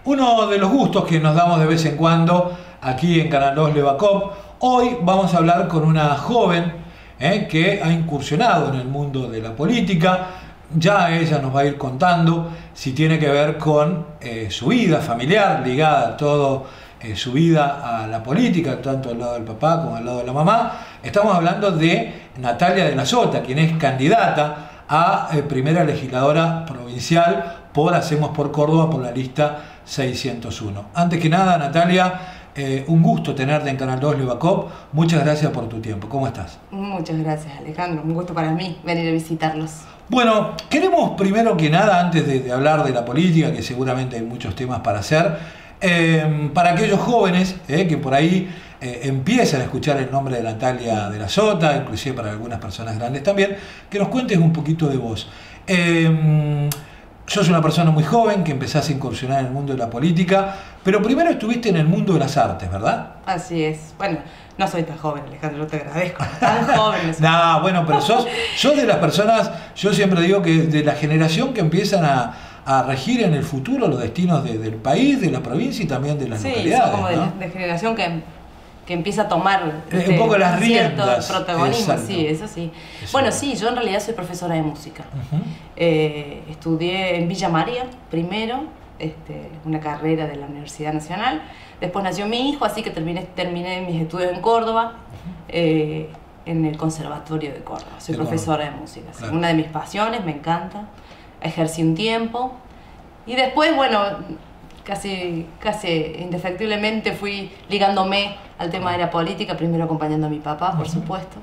Uno de los gustos que nos damos de vez en cuando aquí en Canal 2 Levacop. Hoy vamos a hablar con una joven que ha incursionado en el mundo de la política. Ya ella nos va a ir contando si tiene que ver con su vida familiar, ligada a todo su vida a la política, tanto al lado del papá como al lado de la mamá. Estamos hablando de Natalia de la Sota, quien es candidata a primera legisladora provincial por Hacemos por Córdoba por la lista 601. Antes que nada, Natalia, un gusto tenerte en Canal 2 Levacop. Muchas gracias por tu tiempo. ¿Cómo estás? Muchas gracias, Alejandro. Un gusto para mí venir a visitarlos. Bueno, queremos primero que nada, antes de hablar de la política, que seguramente hay muchos temas para hacer, para aquellos jóvenes que por ahí empiezan a escuchar el nombre de Natalia de la Sota, inclusive para algunas personas grandes también, que nos cuentes un poquito de vos. Sos una persona muy joven que empezaste a incursionar en el mundo de la política, pero primero estuviste en el mundo de las artes, ¿verdad? Así es. Bueno, no soy tan joven, Alejandro, yo te agradezco. Tan joven. No, bueno, pero sos de las personas, yo siempre digo que de la generación que empiezan a regir en el futuro los destinos del país, de la provincia y también de las localidades. Sí, como ¿no? de generación que empieza a tomar un poco las riendas. Cierto protagonismo. Exacto. Sí, eso sí. Eso. Bueno, sí, yo en realidad soy profesora de música. Estudié en Villa María primero, una carrera de la Universidad Nacional. Después nació mi hijo, así que terminé mis estudios en Córdoba, en el Conservatorio de Córdoba. Soy profesora de música. Claro. Una de mis pasiones, me encanta. Ejercí un tiempo. Y después, bueno, casi indefectiblemente fui ligándome al tema de la política, primero acompañando a mi papá, por supuesto,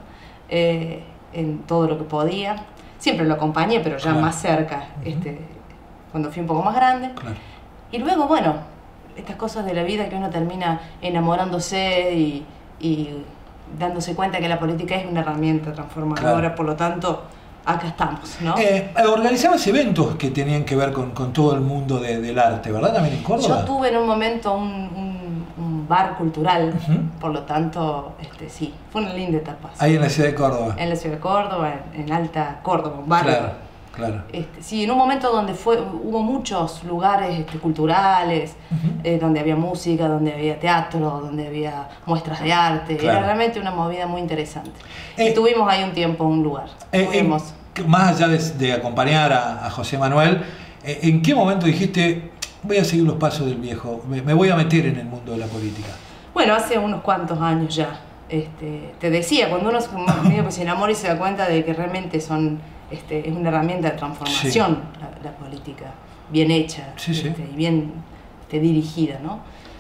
en todo lo que podía. Siempre lo acompañé, pero ya más cerca, cuando fui un poco más grande. Claro. Y luego, bueno, estas cosas de la vida que uno termina enamorándose y dándose cuenta que la política es una herramienta transformadora, Claro. por lo tanto, acá estamos, ¿no? Organizabas eventos que tenían que ver con todo el mundo del arte, ¿verdad? También en Córdoba. Yo tuve en un momento un bar cultural, por lo tanto, sí, fue una linda etapa. Ahí en la ciudad de Córdoba. En la ciudad de Córdoba, en Alta Córdoba, un barrio. Claro, claro. Sí, en un momento donde hubo muchos lugares culturales, donde había música, donde había teatro, donde había muestras de arte. Claro. Era realmente una movida muy interesante. Y tuvimos ahí un tiempo, un lugar. Más allá de acompañar a José Manuel, ¿en qué momento dijiste, voy a seguir los pasos del viejo, me voy a meter en el mundo de la política? Bueno, hace unos cuantos años ya. Te decía, cuando uno se enamora y se da cuenta de que realmente es una herramienta de transformación, la política, bien hecha, sí. Y bien dirigida, ¿no?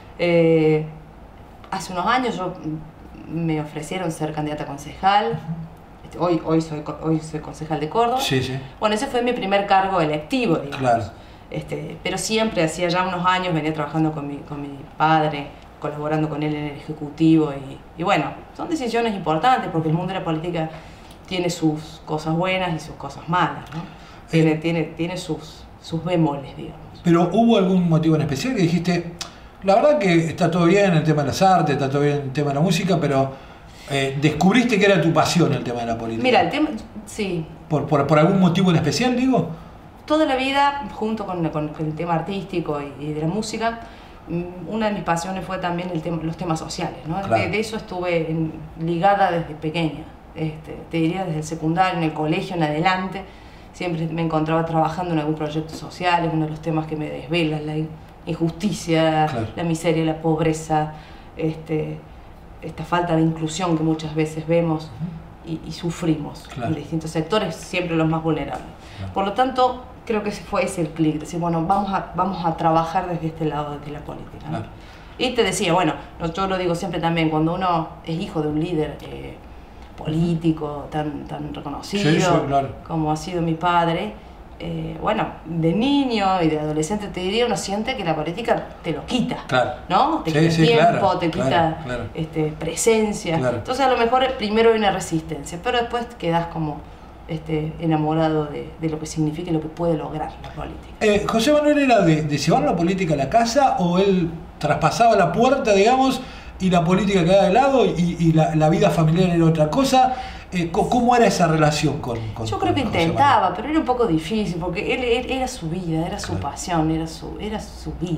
Hace unos años me ofrecieron ser candidata a concejal. Hoy soy concejal de Córdoba. Sí, sí. Bueno, ese fue mi primer cargo electivo, digamos. Claro. Pero siempre, hacía ya unos años, venía trabajando con mi padre, colaborando con él en el Ejecutivo. Y bueno, son decisiones importantes porque el mundo de la política tiene sus cosas buenas y sus cosas malas, ¿no? Tiene sus bemoles, digamos. Pero ¿hubo algún motivo en especial que dijiste, la verdad que está todo bien el tema de las artes, está todo bien el tema de la música, pero descubriste que era tu pasión el tema de la política? Mira, el tema, sí. ¿Por algún motivo en especial, digo? Toda la vida, junto con el tema artístico y de la música, una de mis pasiones fue también los temas sociales, ¿no? Claro. De eso estuve ligada desde pequeña. Te diría desde el secundario, en el colegio, en adelante. Siempre me encontraba trabajando en algún proyecto social, es uno de los temas que me desvelan, la injusticia, claro, la miseria, la pobreza, esta falta de inclusión que muchas veces vemos y sufrimos, claro, en distintos sectores, siempre los más vulnerables. Claro. Por lo tanto, creo que ese fue el clic, decir, bueno, vamos a trabajar desde este lado de la política, ¿no? Claro. Y te decía, bueno, yo lo digo siempre también, cuando uno es hijo de un líder político tan reconocido, sí, claro, como ha sido mi padre, bueno, de niño y de adolescente te diría, uno siente que la política te lo quita, claro, ¿no? Te quita tiempo, te quita presencia. Claro. Entonces a lo mejor primero hay una resistencia, pero después quedas como enamorado de lo que significa y lo que puede lograr la política. ¿José Manuel era de llevar la política a la casa o él traspasaba la puerta, digamos, y la política quedaba de lado y la vida familiar era otra cosa? ¿Cómo era esa relación con Yo creo que intentaba, pero era un poco difícil, porque él era su vida, era su pasión, era su vida,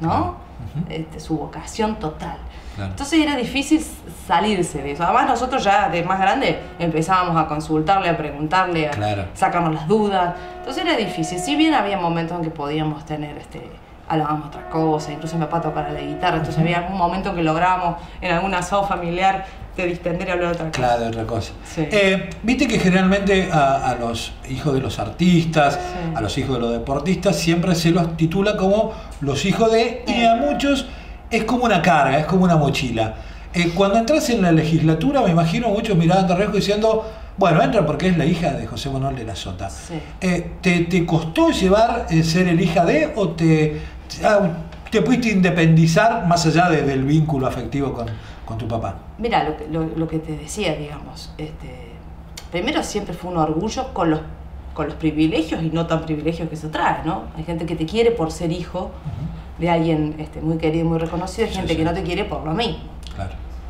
¿no? Su vocación total. Claro. Entonces era difícil salirse de eso. Además nosotros ya de más grande empezábamos a consultarle, a preguntarle, a sacarnos las dudas. Entonces era difícil. Si bien había momentos en que podíamos tener, hablábamos otra cosa, incluso mi papá tocaba la guitarra, entonces había algún momento en que lográbamos en algún asado familiar de distender y hablar de otra cosa. Claro, de otra cosa. Sí. Viste que generalmente a los hijos de los artistas, a los hijos de los deportistas, siempre se los titula como los hijos de, y a muchos es como una carga, es como una mochila. Cuando entras en la legislatura, me imagino muchos miraban de reojo diciendo, bueno, entra porque es la hija de José Manuel de la Sota. Sí. ¿Te costó llevar ser el hija de, o te pudiste independizar más allá del vínculo afectivo con tu papá? Mira, lo que te decía, digamos, primero siempre fue un orgullo con los privilegios y no tan privilegios que eso trae, ¿no? Hay gente que te quiere por ser hijo de alguien muy querido y muy reconocido, hay gente que no te quiere por lo mismo. Claro.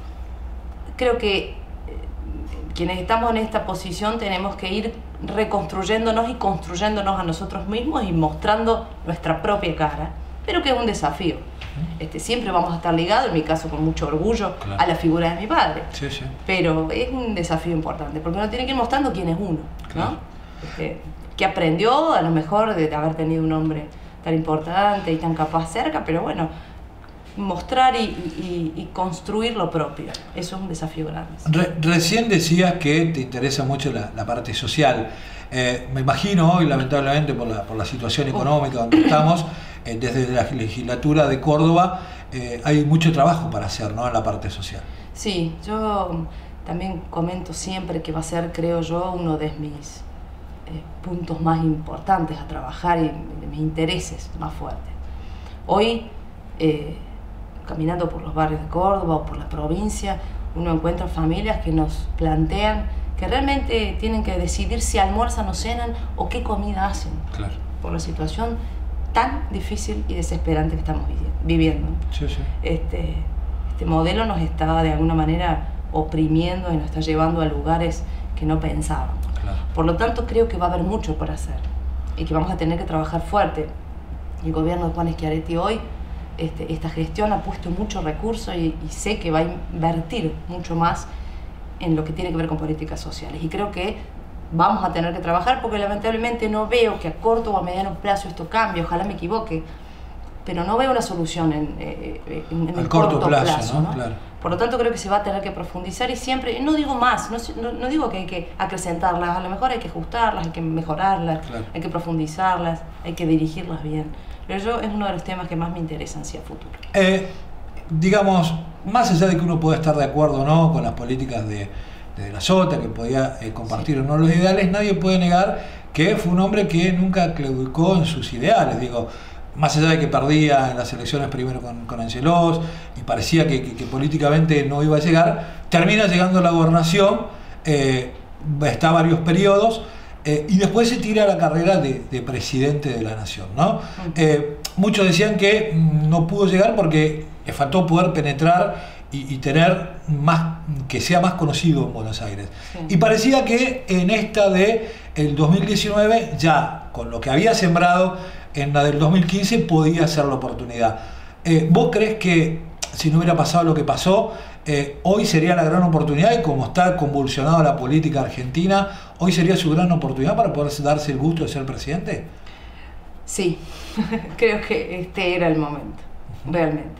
Creo que quienes estamos en esta posición tenemos que ir reconstruyéndonos y construyéndonos a nosotros mismos y mostrando nuestra propia cara, pero que es un desafío. Siempre vamos a estar ligados, en mi caso con mucho orgullo, a la figura de mi padre. Sí. Pero es un desafío importante, porque uno tiene que ir mostrando quién es uno, claro. ¿no? Que aprendió a lo mejor de haber tenido un hombre tan importante y tan capaz cerca, pero bueno, mostrar y construir lo propio. Eso es un desafío grande. Recién decías que te interesa mucho la parte social. Me imagino hoy, lamentablemente, por la situación económica donde estamos, desde la legislatura de Córdoba, hay mucho trabajo para hacer, ¿no?, en la parte social. Sí, yo también comento siempre que va a ser, creo yo, uno de mis puntos más importantes a trabajar y de mis intereses más fuertes. Hoy, caminando por los barrios de Córdoba o por la provincia, uno encuentra familias que nos plantean que realmente tienen que decidir si almuerzan o cenan o qué comida hacen. Claro. Por la situación tan difícil y desesperante que estamos viviendo. Sí. Este modelo nos está de alguna manera oprimiendo y nos está llevando a lugares que no pensábamos. Claro. Por lo tanto, creo que va a haber mucho por hacer y que vamos a tener que trabajar fuerte. El gobierno de Juan Schiaretti hoy, esta gestión ha puesto mucho recurso y sé que va a invertir mucho más en lo que tiene que ver con políticas sociales. Y creo que vamos a tener que trabajar porque lamentablemente no veo que a corto o a mediano plazo esto cambie. Ojalá me equivoque, pero no veo una solución en el corto plazo, ¿no? Claro. Por lo tanto, creo que se va a tener que profundizar y siempre, no digo más, no digo que hay que acrecentarlas, a lo mejor hay que ajustarlas, hay que mejorarlas, claro, hay que profundizarlas, hay que dirigirlas bien. Pero yo es uno de los temas que más me interesan hacia el futuro. Digamos, más allá de que uno pueda estar de acuerdo o no con las políticas de la Sota, que podía compartir o no los ideales, nadie puede negar que fue un hombre que nunca claudicó en sus ideales. Digo, más allá de que perdía en las elecciones primero con Angelós y parecía que políticamente no iba a llegar, termina llegando a la gobernación, está varios periodos, y después se tira a la carrera de presidente de la nación, ¿no? Muchos decían que no pudo llegar porque le faltó poder penetrar y tener más, que sea más conocido en Buenos Aires. Sí. Y parecía que en esta del 2019, ya con lo que había sembrado en la del 2015, podía ser la oportunidad. ¿Vos crees que si no hubiera pasado lo que pasó, hoy sería la gran oportunidad, y como está convulsionada la política argentina, hoy sería su gran oportunidad para poder darse el gusto de ser presidente? Sí, creo que este era el momento, realmente.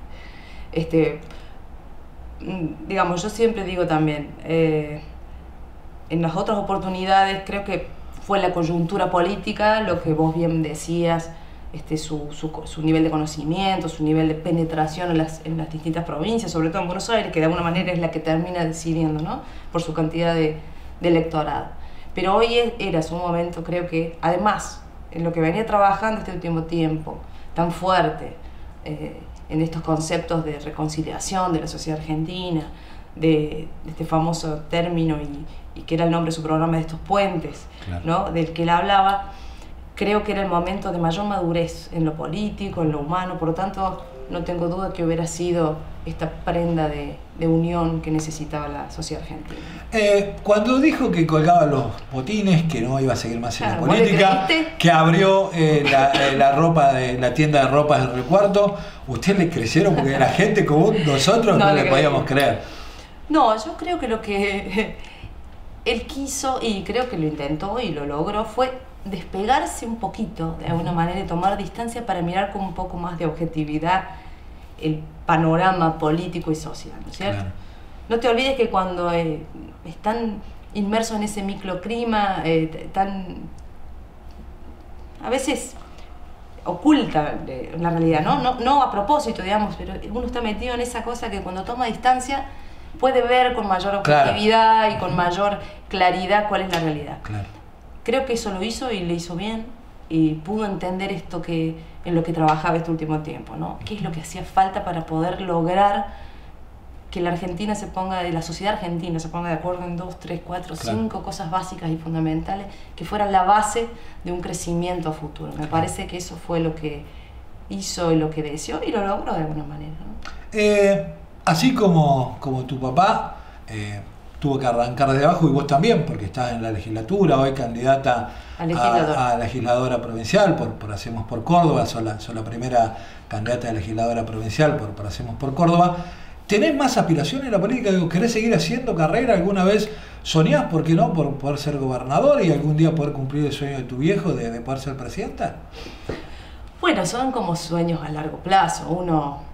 Digamos, yo siempre digo también, en las otras oportunidades creo que fue la coyuntura política, lo que vos bien decías, su nivel de conocimiento, su nivel de penetración en las distintas provincias, sobre todo en Buenos Aires, que de alguna manera es la que termina decidiendo, ¿no?, por su cantidad de electorado. Pero hoy era su momento, creo que, además, en lo que venía trabajando este último tiempo, tan fuerte, en estos conceptos de reconciliación de la sociedad argentina, de este famoso término y que era el nombre de su programa, de estos puentes, claro, ¿no?, del que él hablaba, creo que era el momento de mayor madurez en lo político, en lo humano, por lo tanto no tengo duda que hubiera sido esta prenda de unión que necesitaba la sociedad argentina. Cuando dijo que colgaba los botines, que no iba a seguir más en la Claro, política, que abrió la tienda de ropa del Recuarto, ¿usted le creyeron? Porque la gente como nosotros no le podíamos creer. No, yo creo que lo que él quiso, y creo que lo intentó y lo logró, fue despegarse un poquito de alguna manera y tomar distancia para mirar con un poco más de objetividad el panorama político y social, ¿no es cierto? Claro. No te olvides que cuando están inmersos en ese microclima a veces oculta la realidad, no a propósito, digamos, pero uno está metido en esa cosa que cuando toma distancia puede ver con mayor objetividad, claro, y con mayor claridad cuál es la realidad. Claro. Creo que eso lo hizo y le hizo bien, y pudo entender esto en lo que trabajaba este último tiempo, ¿no? ¿Qué es lo que hacía falta para poder lograr que la sociedad argentina se ponga de acuerdo en 2, 3, 4, 5 cosas básicas y fundamentales que fueran la base de un crecimiento a futuro? Me parece que eso fue lo que hizo y lo que deseó, y lo logró de alguna manera, ¿no? Así como tu papá tuvo que arrancar desde abajo, y vos también, porque estás en la legislatura, hoy candidata a legisladora provincial por Hacemos por Córdoba, sos la primera candidata a legisladora provincial por Hacemos por Córdoba. ¿Tenés más aspiraciones en la política? ¿Querés seguir haciendo carrera? ¿Alguna vez soñás, por qué no, por poder ser gobernador y algún día poder cumplir el sueño de tu viejo de poder ser presidenta? Bueno, son como sueños a largo plazo.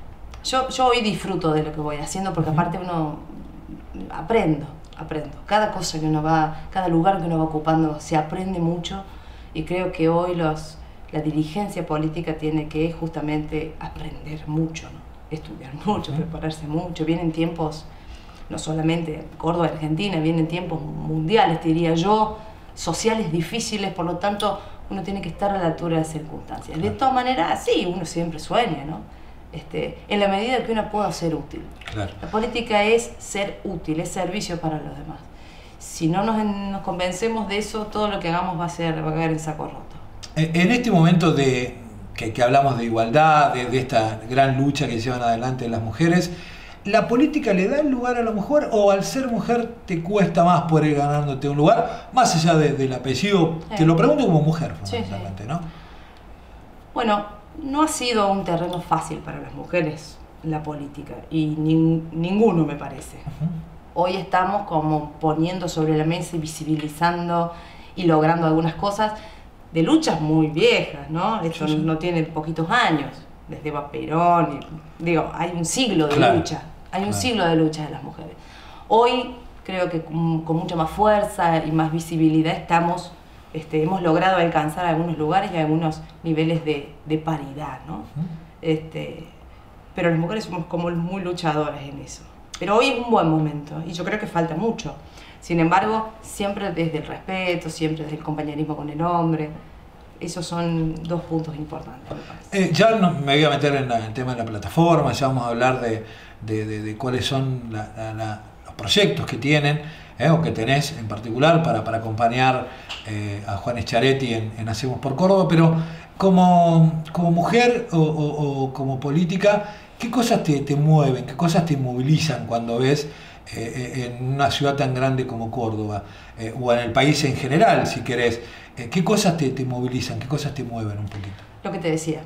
Yo hoy disfruto de lo que voy haciendo, porque aparte uno aprendo. Cada cosa que uno cada lugar que uno va ocupando se aprende mucho, y creo que hoy la dirigencia política tiene que justamente aprender mucho, ¿no? Estudiar mucho, prepararse mucho. Vienen tiempos, no solamente Córdoba y Argentina, vienen tiempos mundiales, diría yo, sociales difíciles, por lo tanto uno tiene que estar a la altura de las circunstancias. De todas maneras, sí, uno siempre sueña, ¿no? En la medida que uno pueda ser útil. Claro. La política es ser útil, es servicio para los demás. Si no nos convencemos de eso, todo lo que hagamos va a caer en saco roto. En este momento que hablamos de igualdad, de esta gran lucha que llevan adelante las mujeres, ¿la política le da el lugar a la mujer, o al ser mujer te cuesta más poder ir ganándote un lugar, más allá del apellido? Te lo pregunto como mujer, fundamentalmente, ¿no? Bueno, no ha sido un terreno fácil para las mujeres la política, y ninguno, me parece. Hoy estamos como poniendo sobre la mesa y visibilizando y logrando algunas cosas de luchas muy viejas, ¿no? Esto no tiene poquitos años, desde Eva Perón, hay un siglo de lucha, un siglo de lucha de las mujeres. Hoy creo que con mucha más fuerza y más visibilidad hemos logrado alcanzar algunos lugares y algunos niveles de paridad, ¿no? Pero las mujeres somos como muy luchadoras en eso. Pero hoy es un buen momento, y yo creo que falta mucho. Sin embargo, siempre desde el respeto, siempre desde el compañerismo con el hombre. Esos son dos puntos importantes, me parece. Ya me voy a meter en el tema de la plataforma, ya vamos a hablar de cuáles son los proyectos que tienen, o que tenés en particular para acompañar a Juan Schiaretti en Hacemos por Córdoba, pero como mujer o como política, ¿qué cosas te mueven, qué cosas te movilizan cuando ves en una ciudad tan grande como Córdoba, o en el país en general, si querés? ¿Qué cosas te movilizan, qué cosas te mueven un poquito? Lo que te decía,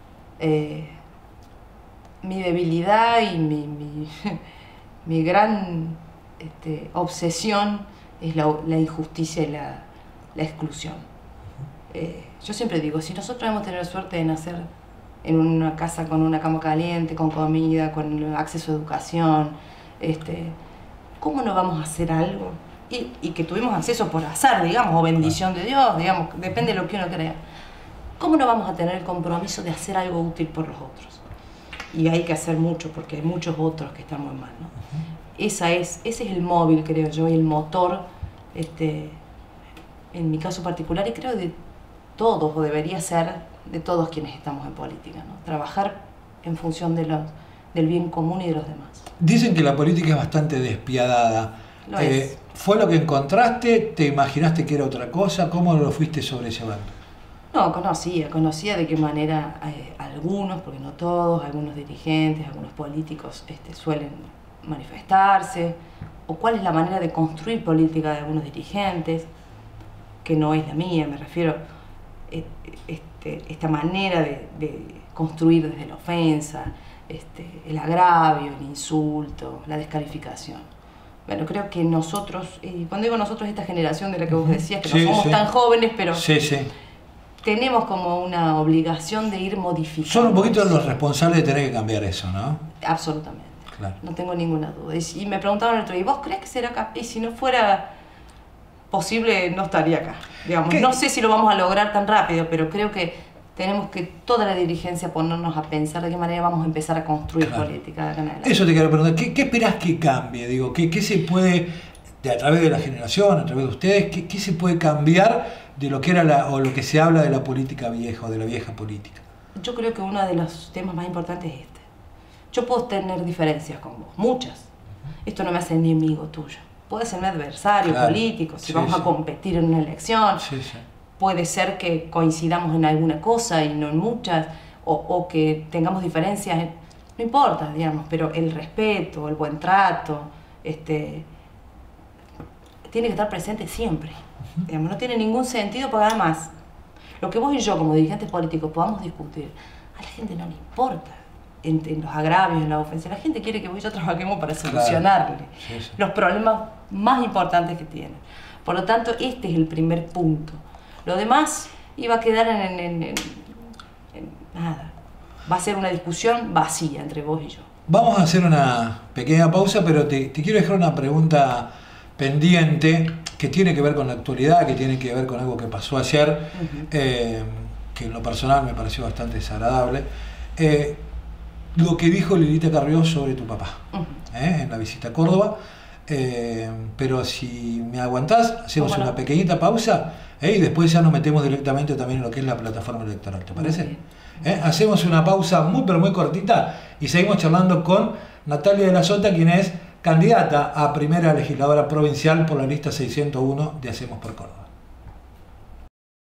mi debilidad y mi gran obsesión es la injusticia y la exclusión. Yo siempre digo, si nosotros hemos tenido suerte de nacer en una casa con una cama caliente, con comida, con acceso a educación, ¿cómo no vamos a hacer algo? Y que tuvimos acceso por azar, digamos, o bendición de Dios, digamos, depende de lo que uno crea. ¿Cómo no vamos a tener el compromiso de hacer algo útil por los otros? Y hay que hacer mucho, porque hay muchos otros que están muy mal, ¿no? Ese es el móvil, creo yo, y el motor, en mi caso particular, y creo de todos, o debería ser de todos quienes estamos en política, ¿no? Trabajar en función del bien común y de los demás. Dicen que la política es bastante despiadada. ¿Fue lo que encontraste? ¿Te imaginaste que era otra cosa? ¿Cómo lo fuiste sobrellevando? No, conocía de qué manera algunos, porque no todos, algunos dirigentes, algunos políticos suelen manifestarse, o cuál es la manera de construir política de algunos dirigentes, que no es la mía, me refiero esta manera de construir desde la ofensa, el agravio, el insulto, la descalificación. Bueno, creo que nosotros, y cuando digo nosotros, esta generación de la que vos decías, que no somos tan jóvenes, pero tenemos como una obligación de ir modificando. Son un poquito los responsables de tener que cambiar eso, ¿no? Absolutamente. Claro. No tengo ninguna duda. Y me preguntaban el otro día, ¿y vos crees que será capaz? Y si no fuera posible, no estaría acá. Digamos, no sé si lo vamos a lograr tan rápido, pero creo que tenemos que toda la dirigencia ponernos a pensar de qué manera vamos a empezar a construir política de acá en adelante. Eso te quiero preguntar, ¿qué esperás que cambie? Digo, ¿qué se puede, a través de la generación, a través de ustedes, qué se puede cambiar de lo que era o lo que se habla de la política vieja o de la vieja política? Yo creo que uno de los temas más importantes es este. Yo puedo tener diferencias con vos, muchas. Esto no me hace enemigo tuyo. Puede ser mi adversario político, si vamos a competir en una elección. Puede ser que coincidamos en alguna cosa y no en muchas, o que tengamos diferencias, no importa, digamos, pero el respeto, el buen trato, tiene que estar presente siempre. Digamos, no tiene ningún sentido, porque además, lo que vos y yo como dirigentes políticos podamos discutir, a la gente no le importa en los agravios, en la ofensa. La gente quiere que vos y yo trabajemos para solucionarle los problemas más importantes que tienen. Por lo tanto, este es el primer punto. Lo demás iba a quedar en nada. Va a ser una discusión vacía entre vos y yo. Vamos a hacer una pequeña pausa, pero te quiero dejar una pregunta pendiente que tiene que ver con la actualidad, que tiene que ver con algo que pasó ayer, que en lo personal me pareció bastante desagradable. Lo que dijo Lilita Carrió sobre tu papá en la visita a Córdoba. Pero si me aguantás, hacemos una pequeñita pausa y después ya nos metemos directamente también en lo que es la plataforma electoral, ¿te parece? Hacemos una pausa pero muy cortita y seguimos charlando con Natalia de la Sota, quien es candidata a primera legisladora provincial por la lista 601 de Hacemos por Córdoba.